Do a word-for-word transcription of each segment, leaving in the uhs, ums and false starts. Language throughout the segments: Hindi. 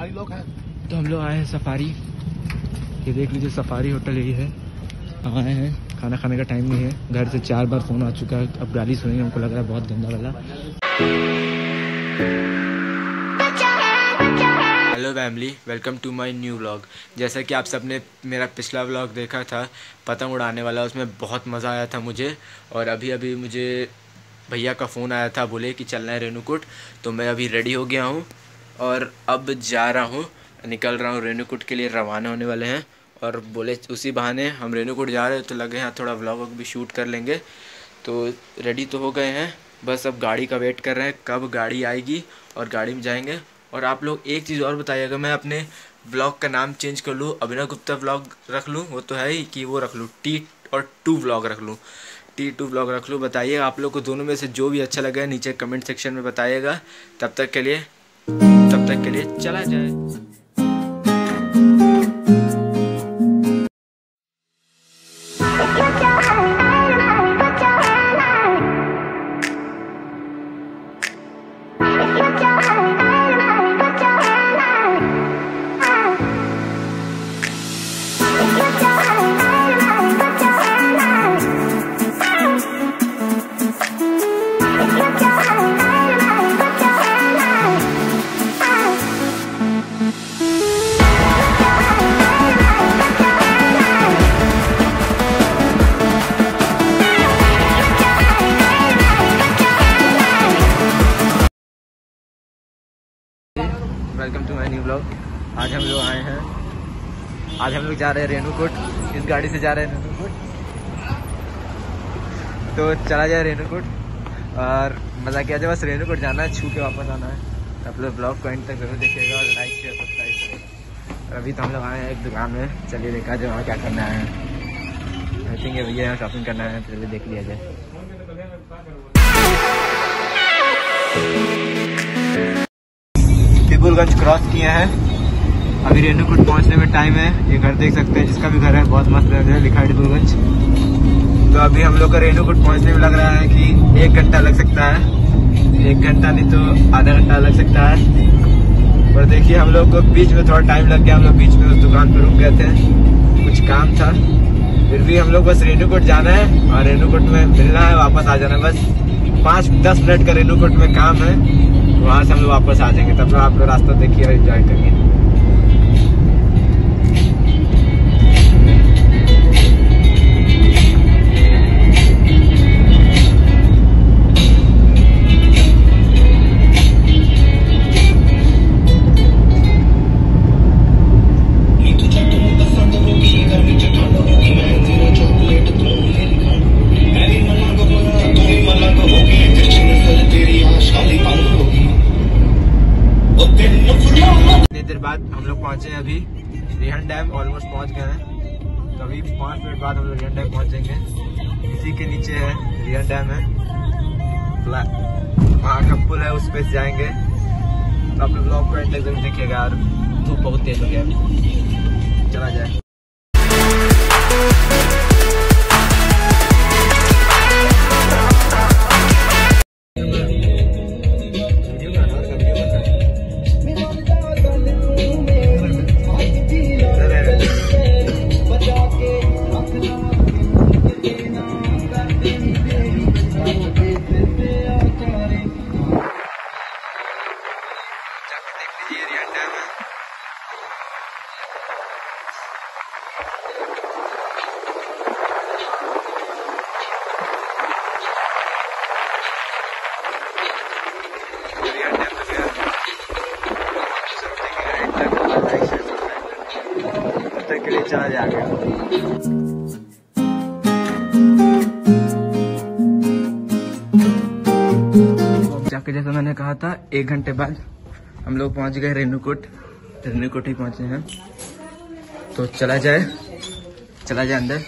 लोग हैं। तो हम लोग आए हैं सफारी, ये देख लीजिए सफारी होटल यही है। आए हैं, खाना खाने का टाइम नहीं है, घर से चार बार फ़ोन आ चुका है, अब गाली सुनेंगे, हमको लग रहा है बहुत गंदा वाला। Hello family, welcome to my new vlog. जैसा कि आप सबने मेरा पिछला व्लॉग देखा था पतंग उड़ाने वाला, उसमें बहुत मज़ा आया था मुझे। और अभी अभी मुझे भैया का फ़ोन आया था, बोले कि चलना है रेणुकूट, तो मैं अभी रेडी हो गया हूँ और अब जा रहा हूँ, निकल रहा हूँ, रेणुकूट के लिए रवाना होने वाले हैं। और बोले उसी बहाने हम रेणुकूट जा रहे हैं तो लगे यहाँ थोड़ा व्लॉग भी शूट कर लेंगे। तो रेडी तो हो गए हैं, बस अब गाड़ी का वेट कर रहे हैं कब गाड़ी आएगी और गाड़ी में जाएंगे। और आप लोग एक चीज़ और बताइएगा, मैं अपने व्लॉग का नाम चेंज कर लूँ, अभिनव गुप्ता व्लॉग रख लूँ, वो तो है ही, कि वो रख लूँ टी और टू व्लॉग रख लूँ, टी टू व्लॉग रख लूँ। बताइए आप लोग को दोनों में से जो भी अच्छा लगे नीचे कमेंट सेक्शन में बताइएगा। तब तक के लिए तब तक के लिए चला जाए। Welcome to my new blog. आज हम लोग आए हैं, आज हम लोग जा रहे हैं रेणुकूट, इस गाड़ी से जा रहे हैं रेणुकूट। तो चला जाए रेणुकूट और मज़ा किया जाए, बस रेणुकूट जाना है, छू के वापस आना है। आप लोग ब्लॉग को एंड तक जरूर देखिएगा और लाइक शेयर सब्सक्राइब करेगा। और अभी तो हम लोग आए हैं एक दुकान में, चलिए देखा जाए वहाँ क्या करना है। आई थिंक भैया यहाँ शॉपिंग करना है, चलिए देख लिया जाए। विपुलगंज क्रॉस किए हैं, अभी रेणुकूट पहुंचने में टाइम है। ये घर देख सकते हैं, जिसका भी घर है बहुत मस्त है, लिखा है विपुलगंज। तो अभी हम लोग का रेणुकूट पहुंचने में लग रहा है कि एक घंटा लग सकता है, एक घंटा नहीं तो आधा घंटा लग सकता है। और देखिए हम लोग को बीच में थोड़ा टाइम लग गया, हम लोग बीच में उस दुकान पर रुक गए थे, कुछ काम था। फिर भी हम लोग बस रेणुकूट जाना है और रेणुकूट में मिलना है, वापस आ जाना है। बस पाँच दस मिनट का रेणुकूट में काम है, वहाँ से हम लोग वापस आ जाएंगे। तब तक आप लोग रास्ता देखिए और एंजॉय करिए। देर बाद हम लोग पहुंचे हैं अभी रिहन डैम, ऑलमोस्ट पहुंच गए हैं। तो अभी पाँच मिनट बाद हम लोग रिहन डैम पहुंचेंगे। इसी के नीचे है रिहन डैम है, वहाँ का पुल है, उस पे जाएंगे। तो आप लोग ब्लॉग को एंड तक जरूर देखिएगा। और धूप बहुत तेज हो गया, चला जाए। के लिए चला जाएगा। जाके जैसा मैंने कहा था, एक घंटे बाद हम लोग पहुंच गए रेणुकूट, रेणुकूट ही पहुंचे हैं। तो चला जाए चला जाए अंदर।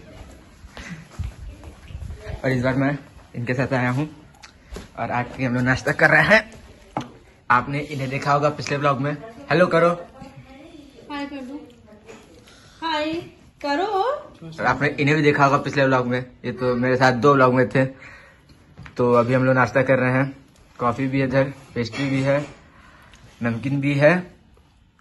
और इस बार मैं इनके साथ आया हूँ और आज के हम लोग नाश्ता कर रहे हैं। आपने इन्हें देखा होगा पिछले ब्लॉग में, हेलो करो, हाय कर दो, हाय करो। और आपने इन्हें भी देखा होगा पिछले ब्लॉग में, ये तो मेरे साथ दो ब्लॉग में थे। तो अभी हम लोग नाश्ता कर रहे हैं, कॉफी भी है इधर, पेस्ट्री भी है, नमकीन भी है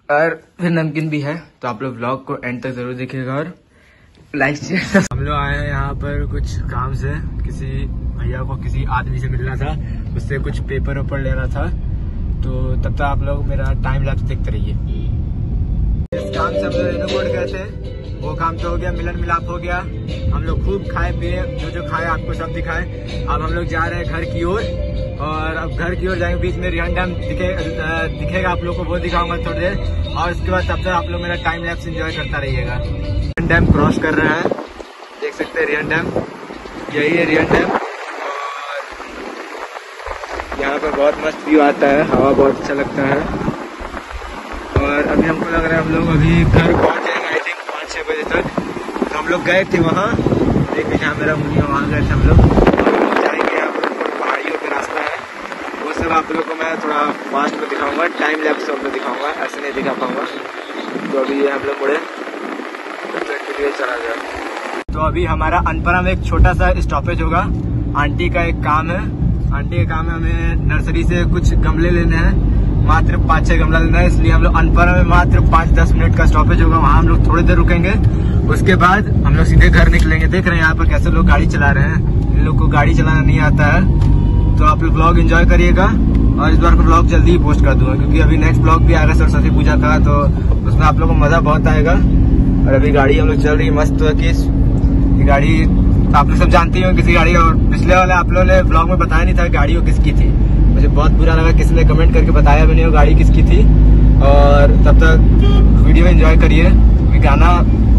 और फिर नमकीन भी है। तो आप लोग व्लॉग को एंड तक जरूर देखिएगा और लाइक शेयर। हम लोग आए हैं यहाँ पर कुछ काम से, किसी भैया को किसी आदमी से मिलना था, उससे कुछ पेपर वेपर लेना था। तो तब तक आप लोग मेरा टाइम लैप्स देखते रहिए। इस काम से हम लोग रेनोकोट गए थे, वो काम तो हो गया, मिलन मिलाप हो गया, हम लोग खूब खाए पिए, जो जो खाए आपको सब दिखाए। अब हम लोग जा रहे हैं घर की ओर, और अब घर की ओर जाएंगे। बीच में रिहन डैम दिखे, दिखेगा आप लोग को, वो दिखाऊंगा थोड़ी देर। और उसके बाद तब तक आप लोग मेरा टाइम लैप्स एंजॉय करता रहिएगा। रिहन डैम क्रॉस कर रहे हैं, देख सकते हैं रिहन डैम, यही है रिहन डैम। और यहाँ पर बहुत मस्त व्यू आता है, हवा बहुत अच्छा लगता है। और अभी हमको लग रहा है हम लोग अभी घर पहुँच जाएंगे आई थिंक पाँच छः बजे तक। तो हम लोग गए थे वहाँ, देखिए जहाँ मेरा मुनिया, वहाँ गए थे हम लोग। और हम लोग जाएंगे, यहाँ पर पहाड़ियों पे रास्ता है, वो सब आप लोग को मैं थोड़ा फास्ट में दिखाऊंगा, टाइम लैप्स सब में दिखाऊंगा, ऐसे नहीं दिखा पाऊंगा। तो अभी ये हम लोग मुड़े तो चला जाए। तो अभी हमारा अनपरा में एक छोटा सा स्टॉपेज होगा, आंटी का एक काम है। आंटी का काम है हमें नर्सरी से कुछ गमले लेने हैं, मात्र पाँच छह गमला लेना है, इसलिए हम लोग अनपरा में मात्र पाँच दस मिनट का स्टॉपेज होगा, वहाँ हम लोग थोड़ी देर रुकेंगे। उसके बाद हम लोग सीधे घर निकलेंगे। देख रहे हैं यहाँ पर कैसे लोग गाड़ी चला रहे हैं, इन लोग को गाड़ी चलाना नहीं आता है। तो आप लोग ब्लॉग एंजॉय करिएगा, और इस बार को ब्लॉग जल्दी ही पोस्ट कर दूंगा, क्योंकि अभी नेक्स्ट ब्लॉग भी आएगा सरस्वती पूजा का, तो उसमें आप लोगों को मजा बहुत आएगा। और अभी गाड़ी हम लोग चल रही है मस्त, कि गाड़ी आप लोग सब जानते हो किसी गाड़ी, और पिछले वाले आप लोगों ने ब्लॉग में बताया नहीं था गाड़ी वो किसकी थी। मुझे बहुत बुरा लगा, किसी ने कमेंट करके बताया भी नहीं वो गाड़ी किसकी थी। और तब तक वीडियो एंजॉय करिए, गाना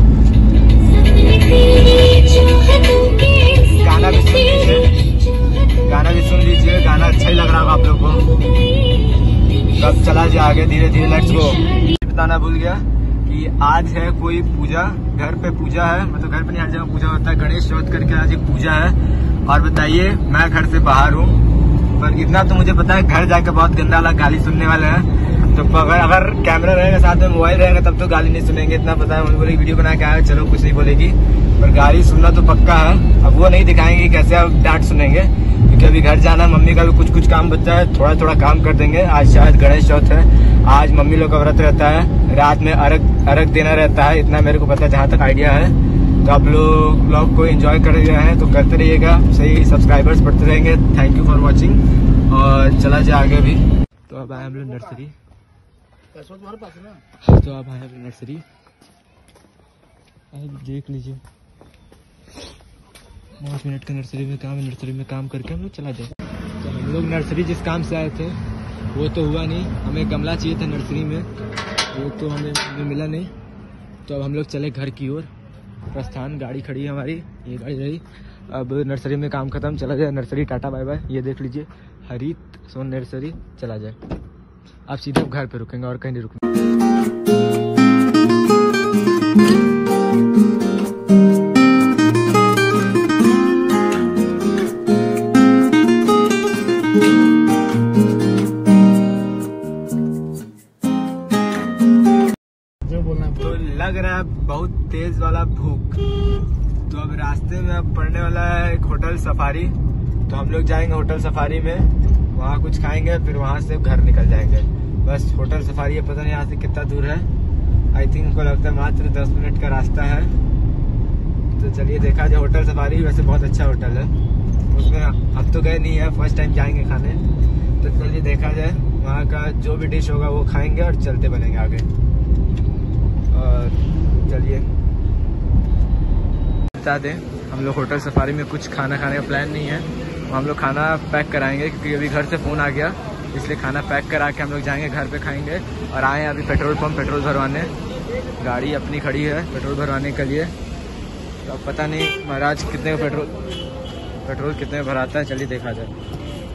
गाना भी सुन लीजिए, गाना भी सुन लीजिए, गाना अच्छा ही लग रहा होगा आप लोग को। तब चला जाए आगे धीरे धीरे, लेट्स गो। बताना भूल गया कि आज है कोई पूजा, घर पे पूजा है, मतलब घर पे नहीं, हर जगह पूजा होता है, गणेश चौथ करके आज एक पूजा है। और बताइए, मैं घर से बाहर हूँ, पर इतना तो मुझे पता है घर जाके बहुत गंदा वाला गाली सुनने वाले हैं। तो अगर अगर कैमरा रहेगा साथ में, मोबाइल रहेगा, तब तो गाली नहीं सुनेंगे, इतना पता है। उन्होंने बोले वीडियो बना के आया, चलो कुछ नहीं बोलेगी, पर गाली सुनना तो पक्का है। अब वो नहीं दिखाएंगे कैसे आप डांट सुनेंगे, क्योंकि अभी घर जाना, मम्मी का भी कुछ कुछ काम बचा है, थोड़ा थोड़ा काम कर देंगे। आज शायद गणेश चौथ है, आज मम्मी लोग का व्रत रहता है, रात में अर्घ अर्घ देना रहता है, इतना मेरे को पता है जहाँ तक आइडिया है। तो आप लोग ब्लॉग को एंजॉय कर रहे हैं तो करते रहिएगा, सही सब्सक्राइबर्स बढ़ते रहेंगे। थैंक यू फॉर वॉचिंग, और चला जाए आगे भी। तो अब आए हम लोग नर्सरी, तो अब आए हम लोग नर्सरी, देख लीजिए पाँच मिनट का नर्सरी में काम है, नर्सरी में काम करके हम लोग चला जाए। तो हम लोग नर्सरी जिस काम से आए थे वो तो हुआ नहीं, हमें गमला चाहिए था नर्सरी में, वो तो हमें, हमें मिला नहीं। तो अब हम लोग चले घर की ओर, प्रस्थान, गाड़ी खड़ी है हमारी, ये गाड़ी रही। अब नर्सरी में काम खत्म, चला जाए नर्सरी, टाटा बाय बाय। ये देख लीजिए हरित सोन नर्सरी, चला जाए। आप सीधे घर पे रुकेंगे और कहीं नहीं रुकेंगे। तो लग रहा है बहुत तेज वाला भूख, तो अब रास्ते में अब पड़ने वाला है एक होटल सफारी। तो हम लोग जाएंगे होटल सफारी में, वहाँ कुछ खाएंगे, फिर वहाँ से घर निकल जाएंगे। बस होटल सफारी है, पता नहीं यहाँ से कितना दूर है, आई थिंक हमको लगता है मात्र दस मिनट का रास्ता है। तो चलिए देखा जाए। होटल सफारी वैसे बहुत अच्छा होटल है, उसमें हम तो गए नहीं है, फर्स्ट टाइम जाएंगे खाने। तो चलिए देखा जाए, वहाँ का जो भी डिश होगा वो खाएंगे और चलते बनेंगे आगे। और चलिए बता दें, हम लोग होटल सफारी में कुछ खाना खाने का प्लान नहीं है, हम लोग खाना पैक कराएंगे, क्योंकि अभी घर से फ़ोन आ गया, इसलिए खाना पैक करा के हम लोग जाएंगे घर पे खाएंगे। और आए हैं अभी पेट्रोल पंप पेट्रोल भरवाने, गाड़ी अपनी खड़ी है पेट्रोल भरवाने के लिए। तो अब पता नहीं महाराज कितने का पेट्रोल पेट्रोल कितने भराता है, चलिए देखा जाए।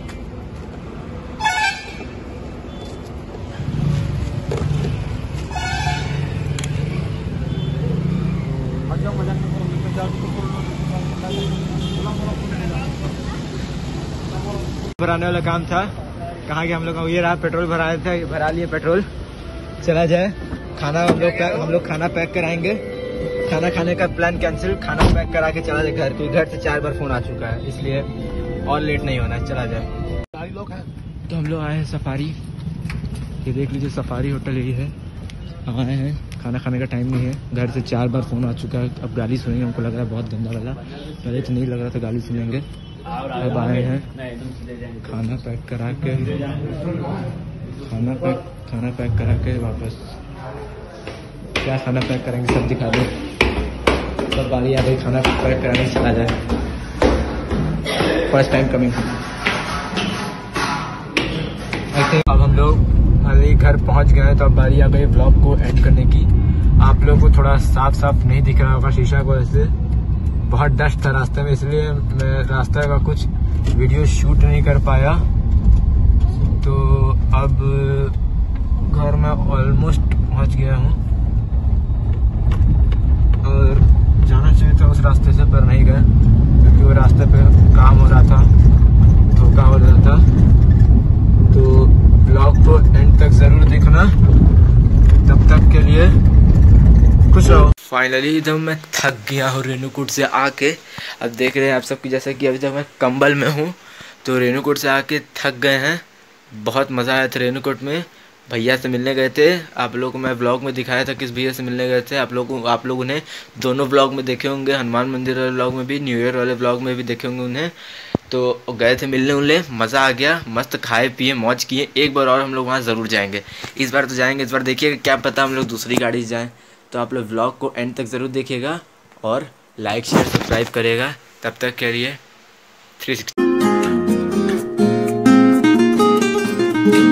भराने वाला काम था, कहाँ गया हम लोग, ये रहा पेट्रोल भराए थे, भरा लिए पेट्रोल। चला जाए खाना, हम लोग हम लोग खाना पैक कराएंगे, खाना खाने का प्लान कैंसिल, खाना पैक करा के चला जाए घर, क्योंकि घर से चार बार फोन आ चुका है, इसलिए और लेट नहीं होना है, चला जाए। तो हम लोग आए हैं सफारी, ये देख लीजिए सफारी होटल यही है, आए हैं, खाना खाने का टाइम नहीं है। घर से चार बार फ़ोन आ चुका है, अब गाली सुनेंगे। हमको लग रहा है बहुत गंदा वाला, पहले तो नहीं लग रहा था गाली सुनेंगे। अब आए हैं खाना पैक करा के, खाना पैक खाना पैक करा के वापस। क्या खाना पैक करेंगे सब दिखा दो। सब बारी आ गई खाना पैक कराने चला जाए। First time coming. अब हम लोग अभी घर पहुंच गए हैं, तो अब बारी आ गई ब्लॉग को एंड करने की। आप लोगों को थोड़ा साफ साफ नहीं दिख रहा होगा शीशा को, ऐसे बहुत डस्ट था रास्ते में, इसलिए मैं रास्ते का कुछ वीडियो शूट नहीं कर पाया। तो अब घर में ऑलमोस्ट पहुंच गया हूं और जाना चाहिए था उस रास्ते से, पर नहीं गए क्योंकि वो रास्ते पे काम हो रहा था, धोखा हो रहा था। तो ब्लॉग को एंड तक जरूर देखना। तब तक के लिए खुश रहो। फाइनली जब मैं थक गया हूँ रेणुकूट से आके, अब देख रहे हैं आप सबकी, जैसे कि अभी तक मैं कंबल में हूँ, तो रेणुकूट से आके थक गए हैं। बहुत मज़ा आया था रेणुकूट में। भैया से मिलने गए थे, आप लोगों को मैं ब्लॉग में दिखाया था किस भैया से मिलने गए थे। आप लोगों आप लोगों ने दोनों ब्लॉग में देखे होंगे, हनुमान मंदिर वाले ब्लॉग में भी, न्यू ईयर वाले ब्लॉग में भी देखे होंगे उन्हें। तो गए थे मिलने उनले, मज़ा आ गया, मस्त खाए पिए मौज किए। एक बार और हम लोग वहाँ ज़रूर जाएंगे, इस बार तो जाएंगे। इस बार देखिएगा, क्या पता हम लोग दूसरी गाड़ी से जाएँ। तो आप लोग व्लॉग को एंड तक ज़रूर देखिएगा और लाइक शेयर सब्सक्राइब करिएगा। तब तक के लिए थ्री सिक्सटी।